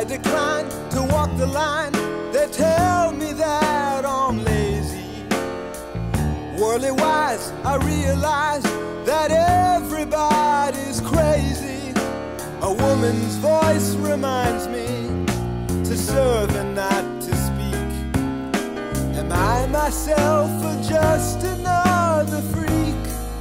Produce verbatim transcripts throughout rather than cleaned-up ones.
I decline to walk the line. They tell me that I'm lazy. Worldly wise, I realize that everybody's crazy. A woman's voice reminds me to serve and not to speak. Am I myself or just another freak?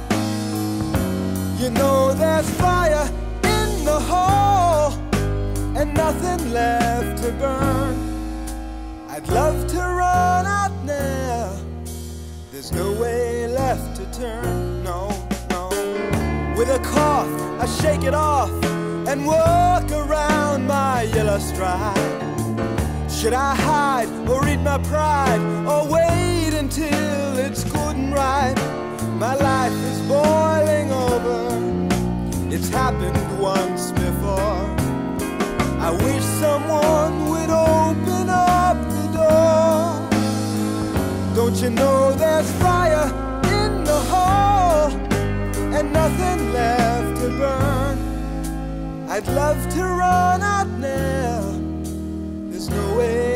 You know there's fire in the hole and nothing left to burn. I'd love to run out now. There's no way left to turn, no, no. With a cough, I shake it off and walk around my yellow stride. Should I hide or eat my pride, or wait until it's good and right? My life is boiling over. It's happened once before. I wish someone would open up the door. Don't you know there's fire in the hole and nothing left to burn? I'd love to run out now. There's no way